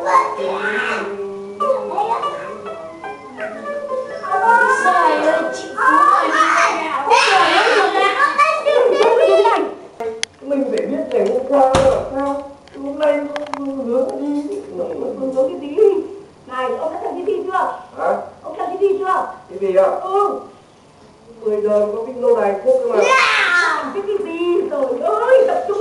Trời ơi, chị Phú ơi, mình phải biết ngày hôm qua là sao, hôm nay hướng đi hướng cái tí. Này, ông đã xem TV chưa? Hả? Ông xem TV chưa? Cái gì ạ? 10 giờ có cái lô đài quốc cơ mà. Cái gì? Trời ơi, tập trung